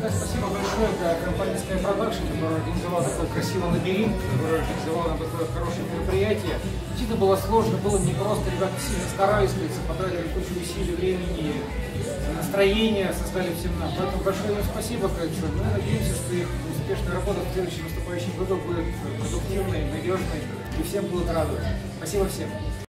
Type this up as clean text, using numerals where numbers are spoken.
сказать спасибо большое для компании Sky Production, которая организовала такой красивый лабиринт, которая организовала нам такое хорошее мероприятие. Действительно было сложно, было непросто, ребята сильно старались, потратили кучу усилий, времени, настроения создали всем нам. Поэтому большое им спасибо, кажется. Мы надеемся, что их успешная работа в следующем наступающем году будет продуктивной, надежной и всем будут радовать. Спасибо всем.